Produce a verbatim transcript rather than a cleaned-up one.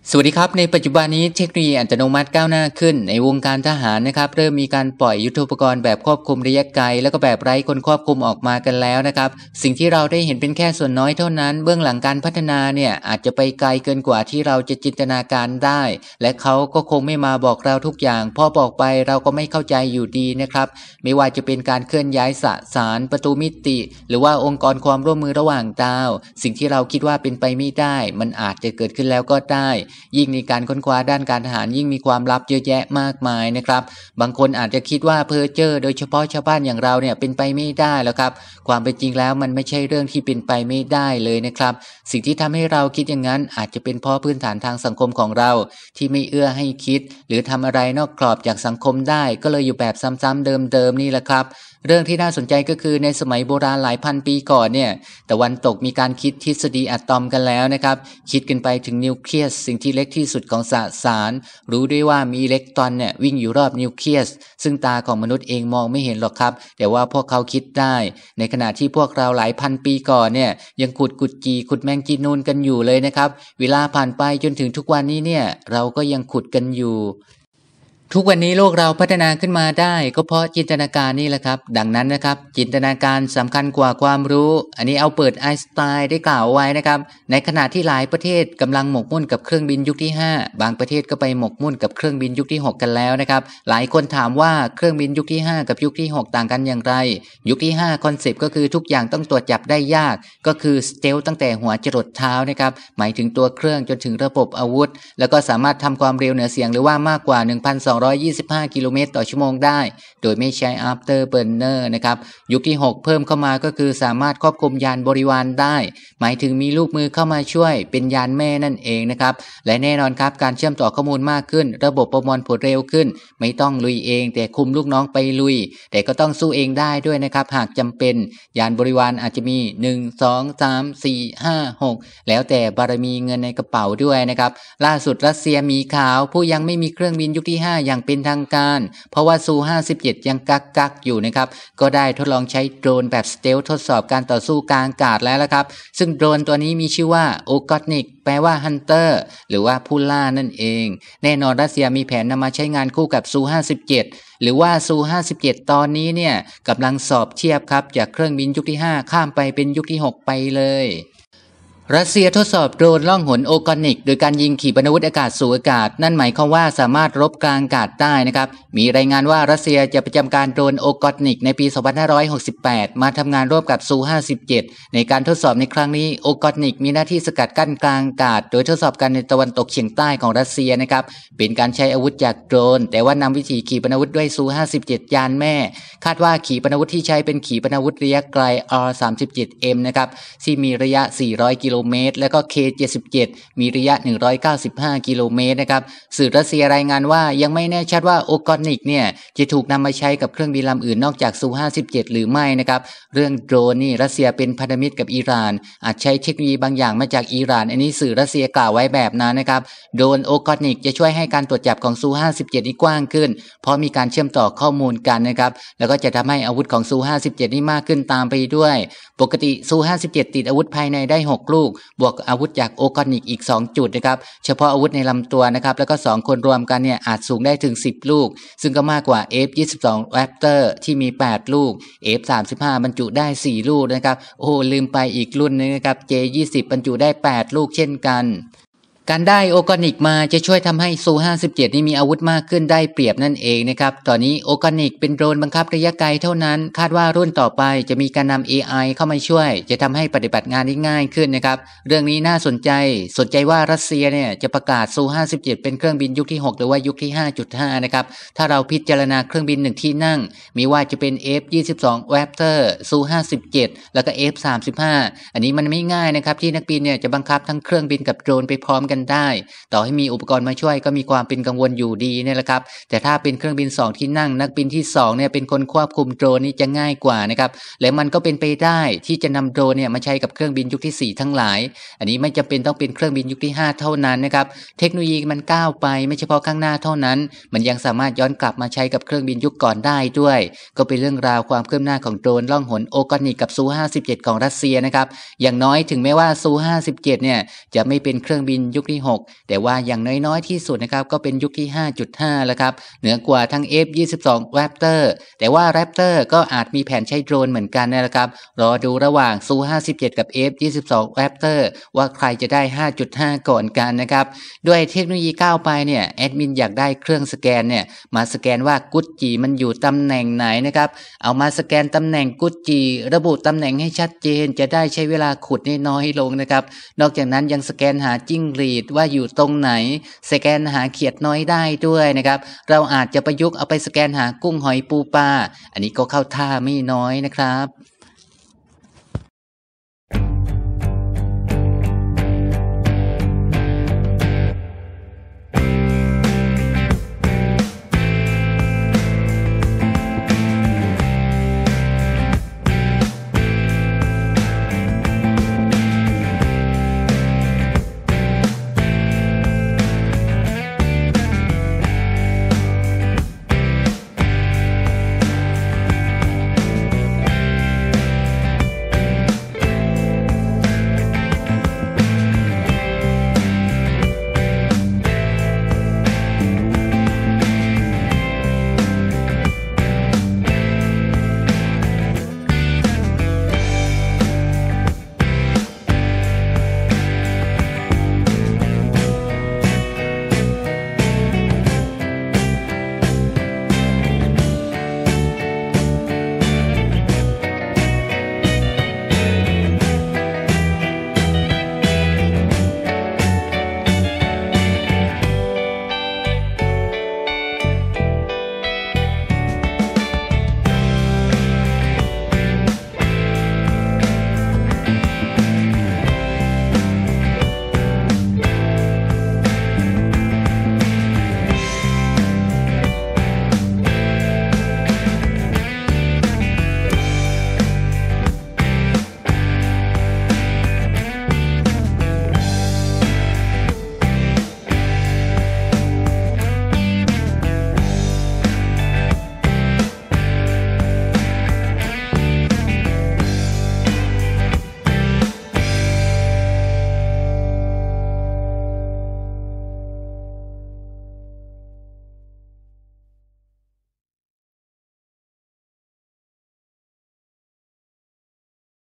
สวัสดีครับในปัจจุบันนี้เทคโนโลยีอัตโนมัติก้าวหน้าขึ้นในวงการทหารนะครับเริ่มมีการปล่อยยุทโธปกรณ์แบบควบคุมระยะไกลแล้วก็แบบไร้คนควบคุมออกมากันแล้วนะครับสิ่งที่เราได้เห็นเป็นแค่ส่วนน้อยเท่านั้นเบื้องหลังการพัฒนาเนี่ยอาจจะไปไกลเกินกว่าที่เราจะจินตนาการได้และเขาก็คงไม่มาบอกเราทุกอย่างพอบอกไปเราก็ไม่เข้าใจอยู่ดีนะครับไม่ว่าจะเป็นการเคลื่อนย้ายสสารประตูมิติหรือว่าองค์กรความร่วมมือระหว่างดาวสิ่งที่เราคิดว่าเป็นไปไม่ได้มันอาจจะเกิดขึ้นแล้วก็ได้ยิ่งในการค้นคว้าด้านการทหารยิ่งมีความลับเยอะแยะมากมายนะครับบางคนอาจจะคิดว่าเพ้อเจ้อโดยเฉพาะชาวบ้านอย่างเราเนี่ยเป็นไปไม่ได้แล้วครับความเป็นจริงแล้วมันไม่ใช่เรื่องที่เป็นไปไม่ได้เลยนะครับสิ่งที่ทำให้เราคิดอย่างนั้นอาจจะเป็นเพราะพื้นฐานทางสังคมของเราที่ไม่เอื้อให้คิดหรือทำอะไรนอกกรอบจากสังคมได้ก็เลยอยู่แบบซ้ำๆเดิมๆนี่แหละครับเรื่องที่น่าสนใจก็คือในสมัยโบราณหลายพันปีก่อนเนี่ยตะวันตกมีการคิดทฤษฎีอะตอมกันแล้วนะครับคิดกันไปถึงนิวเคลียสสิ่งที่เล็กที่สุดของสสารรู้ด้วยว่ามีอิเล็กตรอนเนี่ยวิ่งอยู่รอบนิวเคลียสซึ่งตาของมนุษย์เองมองไม่เห็นหรอกครับแต่ว่าพวกเขาคิดได้ในขณะที่พวกเราหลายพันปีก่อนเนี่ยยังขุดกุดจีขุดแมงจีนูนกันอยู่เลยนะครับเวลาผ่านไปจนถึงทุกวันนี้เนี่ยเราก็ยังขุดกันอยู่ทุกวันนี้โลกเราพัฒนาขึ้นมาได้ก็เพราะจินตนาการนี่แหละครับดังนั้นนะครับจินตนาการสำคัญกว่าความรู้อันนี้เอาเปิดไอน์สไตน์ได้กล่าวไว้นะครับในขณะที่หลายประเทศกำลังหมกมุ่นกับเครื่องบินยุคที่ห้าบางประเทศก็ไปหมกมุ่นกับเครื่องบินยุคที่หกกันแล้วนะครับหลายคนถามว่าเครื่องบินยุคที่ห้ากับยุคที่หกต่างกันอย่างไรยุคที่ห้าคอนเซปต์ก็คือทุกอย่างต้องตรวจจับได้ยากก็คือสเตลตั้งแต่หัวจรดเท้านะครับหมายถึงตัวเครื่องจนถึงระบบอาวุธแล้วก็สามารถทำความเร็วเหนือเสียงหรือว่ามากกว่า หนึ่งพันสองร้อยยี่สิบห้ากิโลเมตรต่อชั่วโมงได้โดยไม่ใช้ after burner นะครับยุคที่หกเพิ่มเข้ามาก็คือสามารถควบคุมยานบริวารได้หมายถึงมีลูกมือเข้ามาช่วยเป็นยานแม่นั่นเองนะครับและแน่นอนครับการเชื่อมต่อข้อมูลมากขึ้นระบบประมวลผลเร็วขึ้นไม่ต้องลุยเองแต่คุมลูกน้องไปลุยแต่ก็ต้องสู้เองได้ด้วยนะครับหากจำเป็นยานบริวารอาจจะมีหนึ่ง สอง สาม สี่ ห้า หกแล้วแต่บารมีเงินในกระเป๋าด้วยนะครับล่าสุดรัสเซียมีข่าวผู้ยังไม่มีเครื่องบินยุคที่ห้าอย่างเป็นทางการเพราะว่าซูห้าสิบเจ็ดยังกักกักอยู่นะครับก็ได้ทดลองใช้โดรนแบบสเตลทดสอบการต่อสู้กลางอากาศแล้วละครับซึ่งโดรนตัวนี้มีชื่อว่าโอกอตนิกแปลว่าฮันเตอร์หรือว่าผู้ล่านั่นเองแน่นอนรัสเซียมีแผนนำมาใช้งานคู่กับซูห้าสิบเจ็ดหรือว่าซูห้าสิบเจ็ดตอนนี้เนี่ยกำลังสอบเทียบครับจากเครื่องบินยุคที่ห้าข้ามไปเป็นยุคที่หกไปเลยรัสเซียทดสอบโดรนล่องหนโอกอนิกโดยการยิงขีปนาวุธอากาศสู่อากาศนั่นหมายความว่าสามารถรบกลางอากาศได้นะครับมีรายงานว่ารัสเซียจะประจำการโดรนโอกอนิกในปีสองพันห้าร้อยหกสิบแปดมาทำงานร่วมกับซูห้าสิบเจ็ดในการทดสอบในครั้งนี้โอกอนิกมีหน้าที่สกัดกั้นกลางอากาศโดยทดสอบกันในตะวันตกเฉียงใต้ของรัสเซียนะครับเป็นการใช้อาวุธจากโดรนแต่ว่านำวิธีขีปนาวุธด้วยซูห้าสิบเจ็ดยานแม่คาดว่าขีปนาวุธที่ใช้เป็นขีปนาวุธระยะไกล อาร์ สามสิบเจ็ด เอ็ม นะครับที่มีระยะสี่ร้อยกิโลเมตรและก็ เค เจ็ดสิบเจ็ด มีระยะหนึ่งร้อยเก้าสิบห้ากิโลเมตรนะครับสื่อรัสเซียรายงานว่ายังไม่แน่ชัดว่าโอกอนิกเนี่ยจะถูกนำมาใช้กับเครื่องบินลำอื่นนอกจากซูห้าสิบเจ็ดหรือไม่นะครับเรื่องโดรนนี่รัสเซียเป็นพันธมิตรกับอิหร่านอาจใช้เทคโนโลยีบางอย่างมาจากอิหร่านอันนี้สื่อรัสเซียกล่าวไว้แบบนั้นนะครับโดรนโอกอนิกจะช่วยให้การตรวจจับของซูห้าสิบเจ็ดนี่กว้างขึ้นเพราะมีการเชื่อมต่อข้อมูลกันนะครับแล้วก็จะทำให้อาวุธของซูห้าสิบเจ็ดนี่มากขึ้นตามไปด้วยปกติซูห้าสิบเจ็ดติดอาวุธภายในได้หกลูกบวกอาวุธจากโอกอนิกอีกสองจุดนะครับเฉพาะอาวุธในลำตัวนะครับแล้วก็สองคนรวมกันเนี่ยอาจสูงได้ถึงสิบลูกซึ่งก็มากกว่า เอฟ ยี่สิบสอง Raptor ที่มีแปดลูก เอฟ สามสิบห้า บรรจุได้สี่ลูกนะครับโอ้ลืมไปอีกรุ่นนึงนะครับ เจ ยี่สิบ บรรจุได้แปดลูกเช่นกันการได้โอกอนิกมาจะช่วยทำให้ซูห้าสิบเจ็ดนี่มีอาวุธมากขึ้นได้เปรียบนั่นเองนะครับตอนนี้โอกอนิกเป็นโดรนบังคับระยะไกลเท่านั้นคาดว่ารุ่นต่อไปจะมีการนำ เอ ไอ เข้ามาช่วยจะทำให้ปฏิบัติงานได้ง่ายขึ้นนะครับเรื่องนี้น่าสนใจสนใจว่ารัสเซียเนี่ยจะประกาศซูห้าสิบเจ็ดเป็นเครื่องบินยุคที่หกหรือว่ายุคที่ ห้าจุดห้า นะครับถ้าเราพิจารณาเครื่องบินหนึ่งที่นั่งมีว่าจะเป็น เอฟ ยี่สิบสอง Raptor ซูห้าสิบเจ็ดแล้วก็ เอฟ สามสิบห้า อันนี้มันไม่ง่ายนะครับที่นักบินเนี่ยจะบังคับทั้งเครื่องบินกับโดรนไปพร้อมกันได้ต่อให้มีอุปกรณ์มาช่วยก็มีความเป็นกังวลอยู่ดีนี่แหละครับแต่ถ้าเป็นเครื่องบินสองที่นั่งนักบินที่สองเนี่ยเป็นคนควบคุมโดรนนี่จะง่ายกว่านะครับและมันก็เป็นไปได้ที่จะนำโดรนเนี่ยมาใช้กับเครื่องบินยุคที่สี่ทั้งหลายอันนี้ไม่จำเป็นต้องเป็นเครื่องบินยุคที่ห้าเท่านั้นนะครับเทคโนโลยีมันก้าวไปไม่เฉพาะข้างหน้าเท่านั้นมันยังสามารถย้อนกลับมาใช้กับเครื่องบินยุคก่อนได้ด้วยก็เป็นเรื่องราวความคืบหน้าของโดรนล่องหนโอกอนิกกับซูห้าสิบเจ็ดของรัสเซียนะครับอย่างน้อยถึงแม้ว่าซูห้าสิบเจ็ดเนี่ยจะไม่เป็นเครื่องบินยุคที่หกแต่ว่าอย่างน้อยๆที่สุดนะครับก็เป็นยุคที่ ห้าจุดห้า แล้วครับเหนือกว่าทั้ง เอฟ ยี่สิบสอง Raptor แต่ว่า Raptor ก็อาจมีแผนใช้โดรนเหมือนกันนะครับรอดูระหว่าง ซู ห้าสิบเจ็ด กับ เอฟ ยี่สิบสอง Raptor ว่าใครจะได้ ห้าจุดห้า ก่อนกันนะครับด้วยเทคโนโลยีก้าวไปเนี่ยแอดมินอยากได้เครื่องสแกนเนี่ยมาสแกนว่ากุจจีมันอยู่ตำแหน่งไหนนะครับเอามาสแกนตำแหน่งกุจจีระบุตำแหน่งให้ชัดเจนจะได้ใช้เวลาขุดน้อยลงนะครับนอกจากนั้นยังสแกนหาจิ้งหรีดว่าอยู่ตรงไหนสแกนหาเขียดน้อยได้ด้วยนะครับเราอาจจะประยุกต์เอาไปสแกนหากุ้งหอยปูปลาอันนี้ก็เข้าท่าไม่น้อยนะครับ